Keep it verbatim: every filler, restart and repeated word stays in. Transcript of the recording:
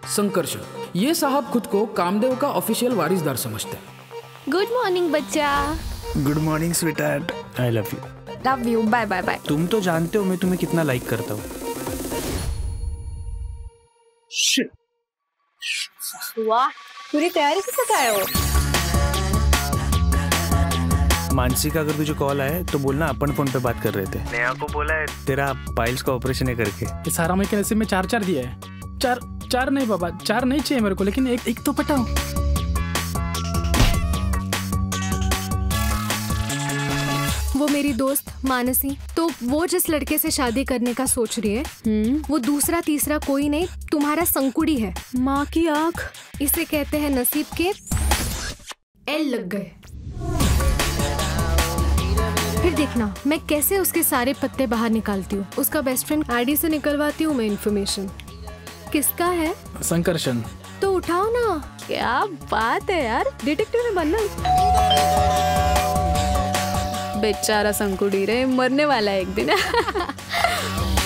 संकर्षण। ये साहब खुद को कामदेव का ऑफिशियल वारिसदार समझते हैं। गुड मॉर्निंग बच्चा। Good morning sweetheart. I love you. Love you. Bye bye bye. तुम तो जानते हो मैं तुम्हें कितना लाइक करता हूँ। वाह, पूरी तैयारी से थक आए हो। मानसी का अगर तुझे कॉल आया तो बोलना अपन फोन पे बात कर रहे थे। नेहा को बोला है तेरा पाइल्स का ऑपरेशन है करके। ये सारा मैं कैसे में चार चार दिया है। चार चार नहीं बाबा, चार नहीं चाहिए मेरे को, लेकिन एक एक तो पटाओ। वो मेरी दोस्त मानसी, तो वो जिस लड़के से शादी करने का सोच रही है, हम्म, वो दूसरा तीसरा कोई नहीं, तुम्हारा संकुड़ी है। माँ की आँख, इसे कहते हैं नसीब के एल लग गए। फिर देखना मैं कैसे उसके सारे पत्ते बाहर निकालती हूँ। उसका बेस्ट फ्रेंड आईडी से निकलवाती हूँ मैं इन्फॉर्मेशन। किसका है? संकर्षण। तो उठाओ ना। क्या बात है यार, डिटेक्टिव में बनना। बेचारा संकुड़ी रे, मरने वाला है एक दिन।